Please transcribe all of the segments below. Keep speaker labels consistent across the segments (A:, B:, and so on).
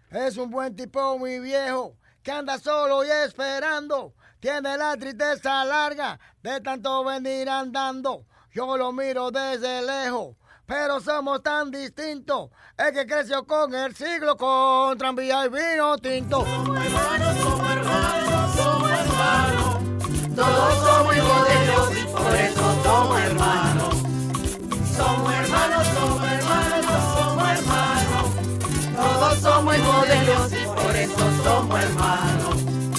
A: Es un buen tipo, mi viejo, que anda solo y esperando. Tiene la tristeza larga de tanto venir andando. Yo lo miro desde lejos, pero somos tan distintos. El que creció con el siglo, con tranvía y vino tinto.
B: Somos hermanos, somos hermanos, somos hermanos. Todos somos hijos de Dios y por eso somos hermanos. Somos hermanos, somos hermanos, somos hermanos. Todos somos hijos de Dios y por eso somos hermanos.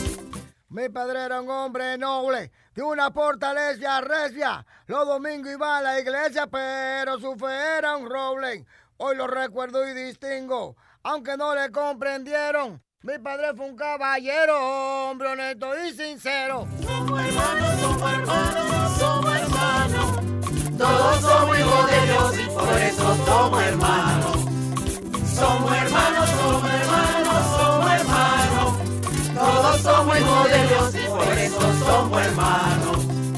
A: Mi padre era un hombre noble, de una fortaleza recia. Los domingos iba a la iglesia, pero su fe era un roble. Hoy lo recuerdo y distingo, aunque no le comprendieron. Mi padre fue un caballero, hombre honesto y sincero.
B: Somos hermanos, somos hermanos, somos hermanos. Todos somos hijos de Dios y por eso somos hermanos. Somos hermanos, somos hermanos, somos hermanos. Todos somos hijos de Dios y por eso somos hermanos.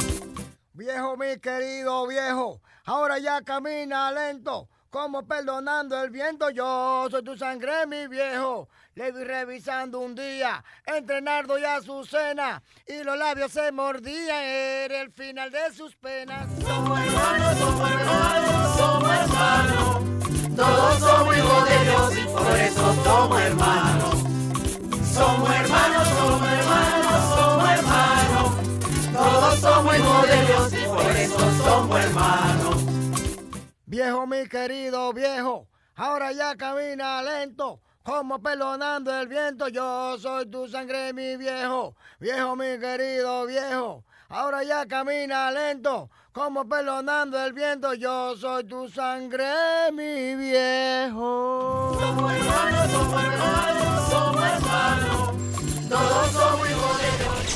A: Viejo, mi querido viejo, ahora ya camina lento, como perdonando el viento. Yo soy tu sangre, mi viejo. Le vi revisando un día entre Nardo y Azucena, y los labios se mordían, era el final de sus penas.
B: Somos hermanos, somos hermanos, somos hermanos. Todos somos hijos de Dios y por eso somos hermanos. Somos hermanos, somos hermanos, somos hermanos. Todos somos hijos de Dios y por eso somos hermanos.
A: Viejo, mi querido viejo, ahora ya camina lento, como perdonando el viento. Yo soy tu sangre, mi viejo. Viejo, mi querido viejo, ahora ya camina lento, como perdonando el viento. Yo soy tu sangre, mi viejo.
B: Somos hermanos, somos hermanos, somos hermanos. Todos somos hijos de Dios.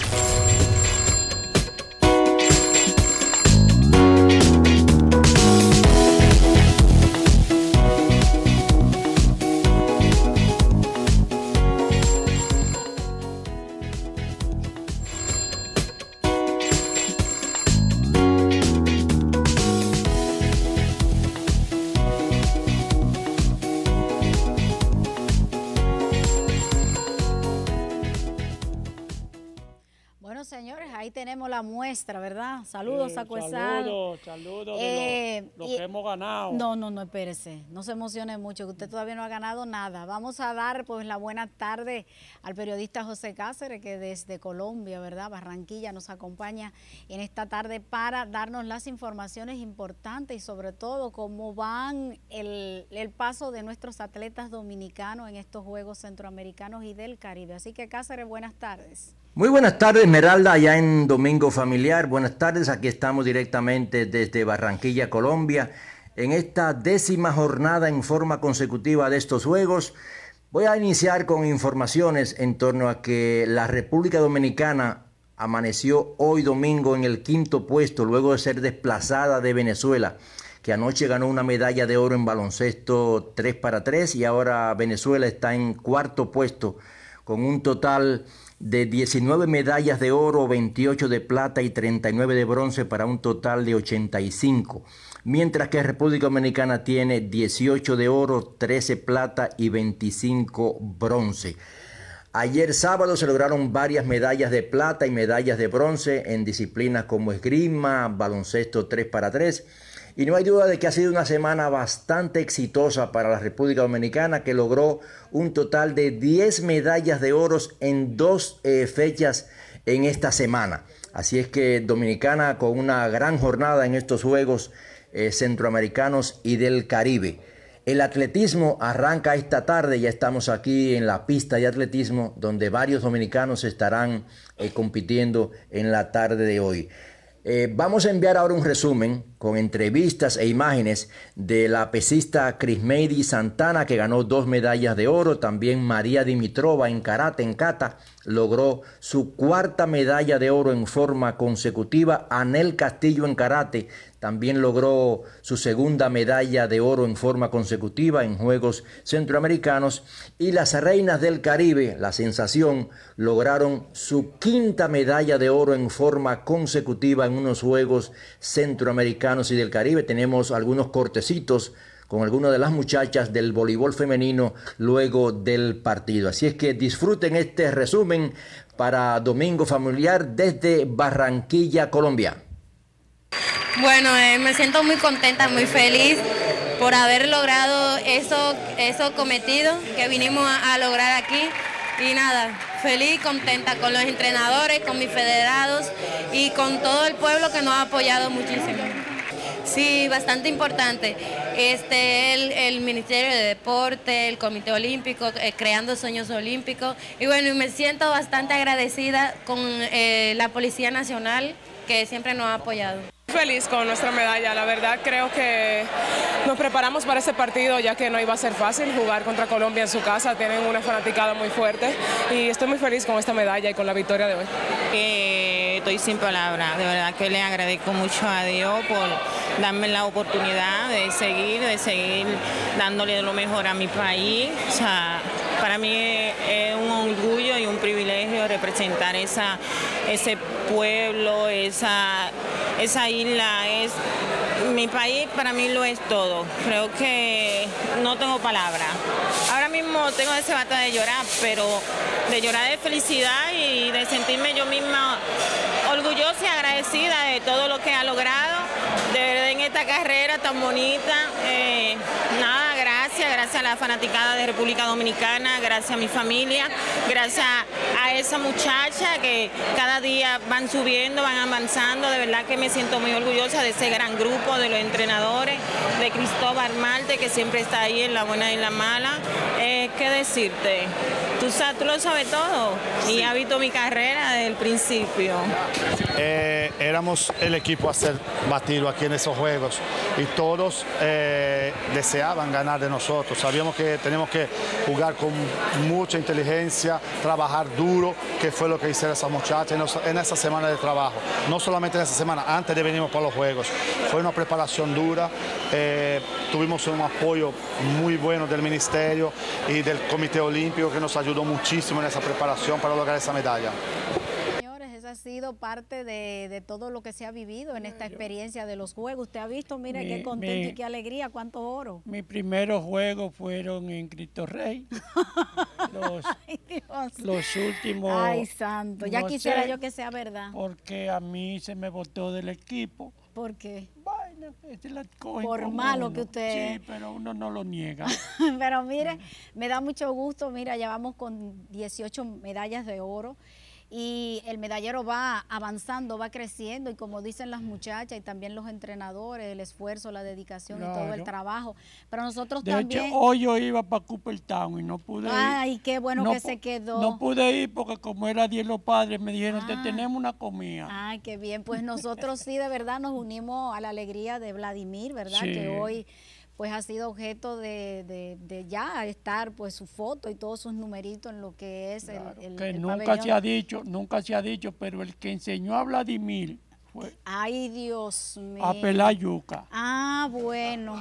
C: Señores, ahí tenemos la muestra, ¿verdad? Saludos,
D: sí,
C: Sacuezal.
D: Saludos de lo que hemos ganado.
C: No, espérese, no se emocione mucho, que usted todavía no ha ganado nada. Vamos a dar pues la buena tarde al periodista José Cáceres, que desde Colombia, ¿verdad? Barranquilla nos acompaña en esta tarde para darnos las informaciones importantes y sobre todo cómo van el paso de nuestros atletas dominicanos en estos Juegos Centroamericanos y del Caribe. Así que Cáceres, buenas tardes.
E: Muy buenas tardes, Esmeralda, allá en Domingo Familiar. Buenas tardes, aquí estamos directamente desde Barranquilla, Colombia, en esta 10ª jornada en forma consecutiva de estos Juegos. Voy a iniciar con informaciones en torno a que la República Dominicana amaneció hoy domingo en el 5º puesto, luego de ser desplazada de Venezuela, que anoche ganó una medalla de oro en baloncesto 3x3, y ahora Venezuela está en 4º puesto con un total de 19 medallas de oro, 28 de plata y 39 de bronce, para un total de 85. Mientras que República Dominicana tiene 18 de oro, 13 plata y 25 bronce. Ayer sábado se lograron varias medallas de plata y medallas de bronce en disciplinas como esgrima, baloncesto 3x3. Y no hay duda de que ha sido una semana bastante exitosa para la República Dominicana, que logró un total de 10 medallas de oro en 2 fechas en esta semana. Así es que Dominicana con una gran jornada en estos Juegos Centroamericanos y del Caribe. El atletismo arranca esta tarde, ya estamos aquí en la pista de atletismo, donde varios dominicanos estarán compitiendo en la tarde de hoy. Vamos a enviar ahora un resumen con entrevistas e imágenes de la pesista Crismeidy Santana, que ganó 2 medallas de oro. También María Dimitrova en karate, en kata, logró su 4ª medalla de oro en forma consecutiva. Anel Castillo en karate también logró su 2ª medalla de oro en forma consecutiva en Juegos Centroamericanos. Y las reinas del Caribe, la sensación, lograron su 5ª medalla de oro en forma consecutiva en unos Juegos Centroamericanos y del Caribe. Tenemos algunos cortecitos con algunas de las muchachas del voleibol femenino luego del partido. Así es que disfruten este resumen para Domingo Familiar desde Barranquilla, Colombia.
F: Bueno, me siento muy contenta, muy feliz por haber logrado eso cometido que vinimos a lograr aquí. Y nada, feliz y contenta con los entrenadores, con mis federados y con todo el pueblo que nos ha apoyado muchísimo. Sí, bastante importante. El Ministerio de Deporte, el Comité Olímpico, Creando Sueños Olímpicos. Y bueno, me siento bastante agradecida con la Policía Nacional, que siempre nos ha apoyado.
G: Feliz con nuestra medalla, la verdad creo que nos preparamos para ese partido ya que no iba a ser fácil jugar contra Colombia en su casa, tienen una fanaticada muy fuerte y estoy muy feliz con esta medalla y con la victoria de hoy.
H: Estoy sin palabras, de verdad que le agradezco mucho a Dios por darme la oportunidad de seguir dándole lo mejor a mi país. O sea, para mí es un orgullo y un privilegio representar ese pueblo, esa isla. Mi país para mí lo es todo. Creo que no tengo palabras. Ahora mismo tengo ese bate de llorar, pero de llorar de felicidad y de sentirme yo misma orgullosa y agradecida de todo lo que ha logrado en esta carrera tan bonita. Nada, gracias a la fanaticada de República Dominicana, gracias a mi familia, gracias a esa muchacha que cada día van subiendo, van avanzando. De verdad que me siento muy orgullosa de ese gran grupo, de los entrenadores, de Cristóbal Marte, que siempre está ahí en la buena y en la mala. ¿Qué decirte? Tú lo sabes todo y has visto mi carrera desde el principio.
I: Éramos el equipo a ser batido aquí en esos juegos y todos deseaban ganar de nosotros. Sabíamos que teníamos que jugar con mucha inteligencia, trabajar duro, que fue lo que hicieron esas muchachas en esa semana de trabajo. No solamente en esa semana, antes de venir para los juegos. Fue una preparación dura, tuvimos un apoyo muy bueno del Ministerio y del Comité Olímpico que nos ayudó muchísimo en esa preparación para lograr esa medalla.
C: Ha sido parte de todo lo que se ha vivido en esta experiencia de los Juegos. Usted ha visto, mire qué contento y qué alegría, cuánto oro.
D: Mis primeros Juegos fueron en Cristo Rey.
C: Ay, Dios.
D: Los últimos.
C: Ay, santo, ya no quisiera yo que sea verdad.
D: Porque a mí se me botó del equipo.
C: ¿Por qué?
D: Bueno,
C: por malo que usted
D: es. Sí, pero uno no lo niega.
C: Pero mire, me da mucho gusto, mira, ya vamos con 18 medallas de oro. Y el medallero va avanzando, va creciendo y como dicen las muchachas y también los entrenadores, el esfuerzo, la dedicación y todo el trabajo. Pero nosotros también...
D: De hecho, hoy yo iba para Cooperstown y no pude ir.
C: Ay, qué bueno que se quedó.
D: No pude ir porque como era Día de los Padres me dijeron, te tenemos una comida.
C: Ay, qué bien. Pues nosotros sí, de verdad, nos unimos a la alegría de Vladimir, ¿verdad? Sí. Que hoy... pues ha sido objeto de ya estar pues su foto y todos sus numeritos en lo que es el
D: nunca pabellón. Nunca se ha dicho, pero el que enseñó a Vladimir fue
C: ay, Dios mío.
D: A pelar yuca.
C: Ah, bueno.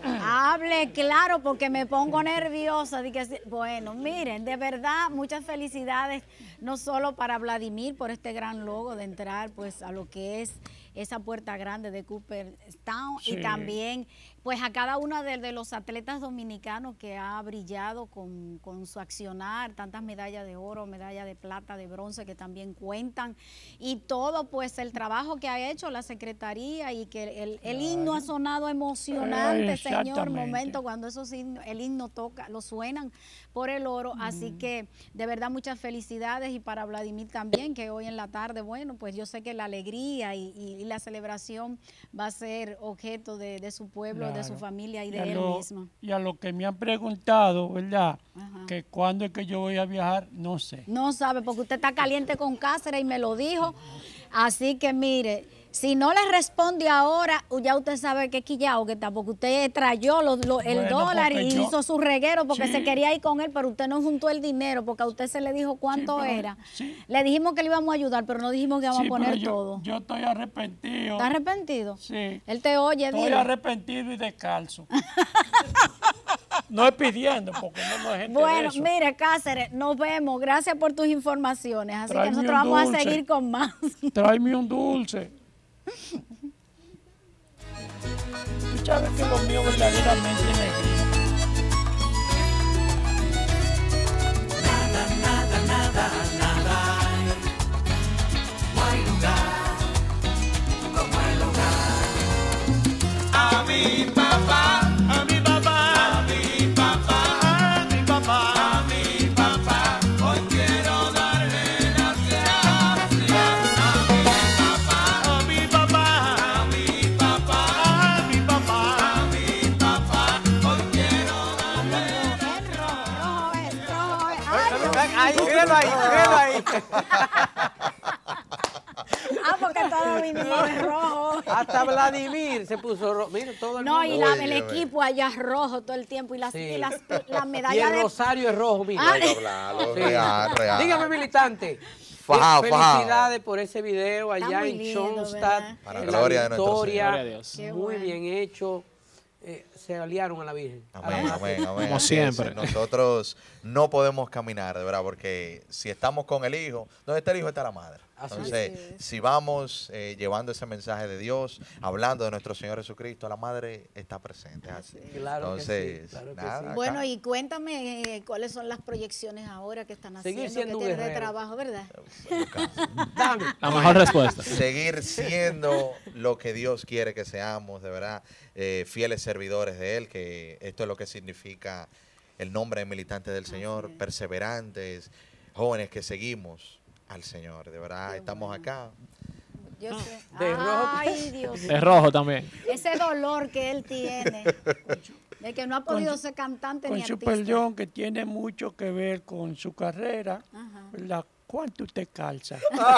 C: Hable claro porque me pongo nerviosa. Bueno, miren, de verdad, muchas felicidades, no solo para Vladimir por este gran logro de entrar pues a lo que es esa puerta grande de Cooperstown sí. Y también pues a cada uno de los atletas dominicanos que ha brillado con su accionar, tantas medallas de oro, medallas de plata, de bronce que también cuentan y todo pues el trabajo que ha hecho la Secretaría y que el himno ha sonado emocionante, señor, momento cuando el himno toca, lo suenan por el oro, así que de verdad muchas felicidades y para Vladimir también que hoy en la tarde, bueno pues yo sé que la alegría y la celebración va a ser objeto de su pueblo, claro. De su familia y de él mismo.
D: Y a lo que me han preguntado, ¿verdad? Ajá. Que cuándo es que yo voy a viajar, no sé.
C: No sabe, porque usted está caliente con Cáceres y me lo dijo. Así que mire, si no le responde ahora, ya usted sabe que es quillao que está, porque usted trayó el dólar y hizo su reguero porque sí. Se quería ir con él, pero usted no juntó el dinero porque a usted se le dijo cuánto era. Sí. Le dijimos que le íbamos a ayudar, pero no dijimos que íbamos a poner todo.
D: Yo estoy arrepentido.
C: ¿Está arrepentido?
D: Sí.
C: Él te oye,
D: estoy arrepentido y descalzo. No es pidiendo, porque no es gente
C: bueno,
D: de eso.
C: Mire, Cáceres, nos vemos. Gracias por tus informaciones. Así que nosotros vamos a seguir con más.
D: Tráeme un dulce. Tú sabes que lo mío verdaderamente es negrito.
B: A mi papá, a mi papá, a mi papá, a mi papá, a mi papá, hoy quiero darle las gracias. A mi papá, a mi papá, a mi papá, a mi papá, hoy quiero darle.
J: Ahí, míralo ahí.
C: Ah, porque todos vinimos de rojo.
J: Hasta Vladimir se puso rojo. Mira, todo el
C: No,
J: mundo.
C: y el equipo allá es rojo todo el tiempo. Y las medallas
J: Y el
C: de...
J: rosario es rojo, mira.
C: Ah,
J: Sí.
K: real.
J: Dígame, militante.
K: Fajao,
J: Felicidades por ese video
C: Está
J: allá
C: muy
J: en
C: lindo,
J: Schoenstatt.
C: ¿verdad?
K: Para
J: en
K: la gloria de nuestro
J: victoria.
K: Señor.
D: Gloria a Dios.
C: Qué
J: Muy
C: bueno.
J: bien hecho. Se aliaron a la Virgen.
K: Amén, amén, amén.
D: Como
K: Así
D: siempre.
K: es. Nosotros no podemos caminar, de verdad, porque si estamos con el Hijo, ¿dónde está el Hijo? Está la Madre.
J: Así
K: Entonces,
C: es.
K: si vamos llevando ese mensaje de Dios, hablando de nuestro Señor Jesucristo, la Madre está presente. es así.
J: Claro que sí,
K: Entonces,
J: claro que
K: nada,
J: sí.
K: acá.
C: Bueno, y cuéntame cuáles son las proyecciones ahora que están
J: Seguir
C: haciendo,
J: siendo
C: que
J: un
C: tienen de
J: guerrero.
C: trabajo, ¿verdad?
J: Dame.
D: La mejor respuesta.
K: Seguir siendo lo que Dios quiere que seamos, de verdad, fieles servidores de Él, que esto es lo que significa el nombre de militantes del Señor,
C: es.
K: perseverantes, jóvenes que seguimos al Señor, de verdad, estamos acá.
C: Yo sé.
J: De rojo.
C: Ay, Dios.
D: Es rojo también.
C: Ese dolor que él tiene, de que no ha podido ser cantante
D: Con
C: ni
D: su
C: artista.
D: perdón, que tiene mucho que ver con su carrera,
C: Ajá.
D: ¿verdad? ¿Cuánto usted calza?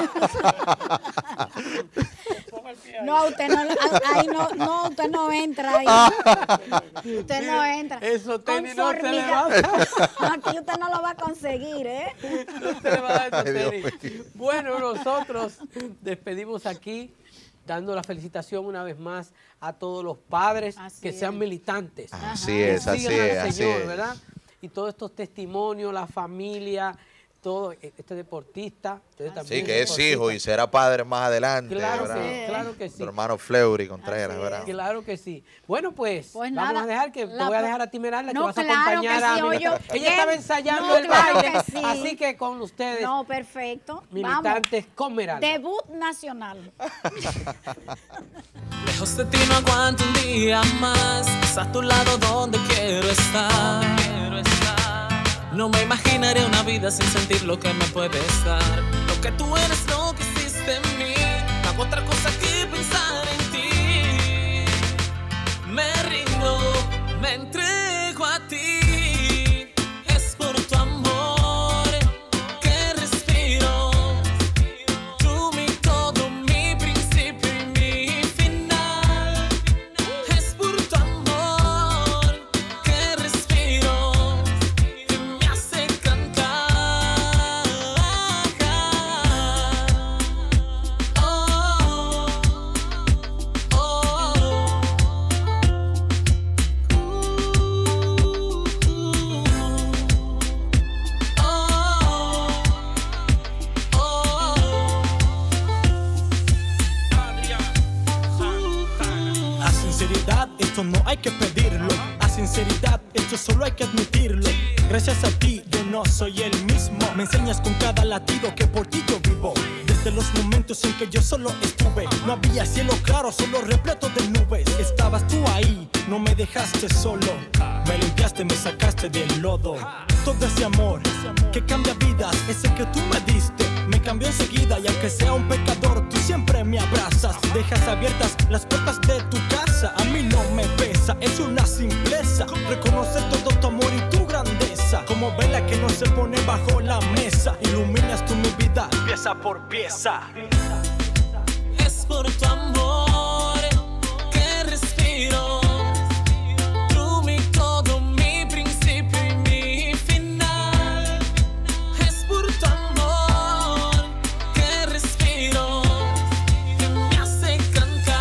C: No, usted no, ahí no, usted no entra ahí. Usted no entra.
J: Eso tenis no se le
C: Conformidad.
J: va.
C: Aquí usted no lo va a conseguir, ¿eh?
J: No se le va a dar esos
K: Ay, Dios
J: tenis.
K: mío.
J: Bueno, nosotros despedimos aquí dando la felicitación una vez más a todos los padres
C: Así
J: que
C: es.
J: sean militantes.
K: Así
J: Que
K: es, así
J: sigan al
K: es, así
J: Señor,
K: es.
J: ¿verdad? Y todos estos testimonios, la familia, todo, este deportista. Usted
K: Sí,
J: también
K: que es
J: deportista.
K: hijo y será padre más adelante,
J: Claro
K: ¿verdad?
J: que, claro que sí.
K: Su hermano Fleury Contreras,
C: Así
K: ¿verdad?
J: Claro que sí. Bueno, pues,
C: Pues
J: vamos
C: nada,
J: a dejar que te voy a dejar a ti, Meralda, que
C: No,
J: vas a
C: claro
J: acompañar
C: que
J: a
C: sí,
J: mi-
C: oye,
J: Ella
C: bien.
J: estaba ensayando
C: No,
J: el
C: claro
J: baile,
C: que sí.
J: así que con ustedes,
C: No, perfecto.
J: militantes con
C: Vamos.
J: Meralda.
C: Debut nacional.
B: Lejos de ti no aguanto un día más. Es a tu lado donde quiero estar. No me imaginaré una vida sin sentir lo que me puedes dar. Lo que tú eres, lo que hiciste en mí. No hago otra cosa que pensar en ti. Me rindo, me entrego a ti. Es por tu amor que respiro. Tú mi todo, mi principio y mi final. Es por tu amor que respiro, que me hace cantar.
L: A sinceridad, esto no hay que pedirlo. A sinceridad, esto solo hay que admitirlo. Gracias a ti, yo no soy el mismo. Me enseñas con cada latido que por ti yo vivo. Desde los momentos en que yo solo estuve, no había cielo claro, solo repleto de nubes. Estabas tú ahí, no me dejaste solo. Me limpiaste, me sacaste del lodo. Todo ese amor que cambia vidas, ese que tú me diste, me cambió enseguida. Y aunque sea un pecador, tú siempre me abrazas. Dejas abiertas las puertas de tu casa. A mí no me pesa, es una simpleza reconocer todo tu amor y tu grandeza. Como vela que no se pone bajo la mesa, iluminas tú mi vida pieza por pieza.
B: Es por tu amor que respiro. Tú mi todo, mi principio y mi final. Es por tu amor que respiro, que me hace cantar.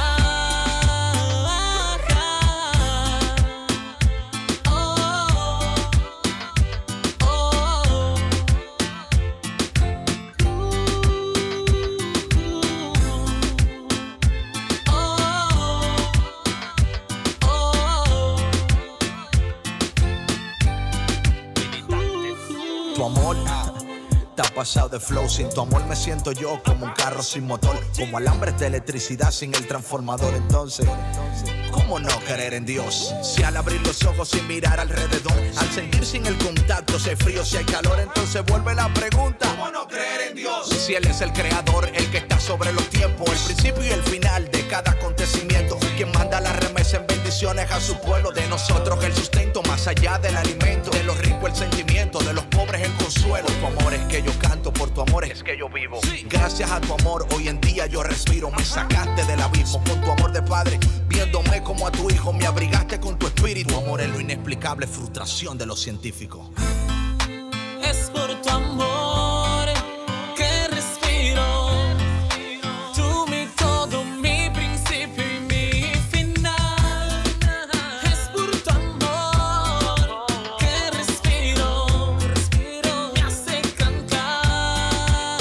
M: Tu amor te ha pasado de flow. Sin tu amor me siento yo como un carro sin motor, como alambres de electricidad sin el transformador. Entonces, ¿cómo no creer en Dios? Si al abrir los ojos sin mirar alrededor, al sentir sin el contacto, si hay frío, si hay calor, entonces vuelve la pregunta: ¿cómo no creer en Dios? Si Él es el creador, el que está sobre los tiempos, el principio y el final de cada acontecimiento, quien manda la remesa en bendiciones a su pueblo, de nosotros el sustento más allá del alimento, de los ricos el sentimiento, de los pobres el consuelo. Tu amor es que yo canto, por tu amor es que yo vivo. Gracias a tu amor hoy en día yo respiro. Me sacaste del abismo con tu amor de padre, viéndome como a tu hijo, me abrigaste con tu espíritu. Tu amor es lo inexplicable, frustración de los científicos.
N: Es por tu amor que respiro. Tú mi todo, mi principio y mi final. Es por tu amor que respiro. Me hace cantar.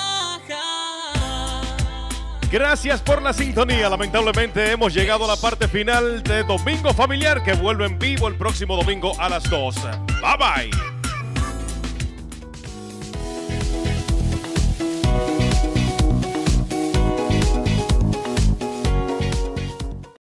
O: Gracias por la sintonía. Lamentablemente hemos llegado a la parte final de Domingo Familiar, que vuelve en vivo el próximo domingo a las 2. Bye bye.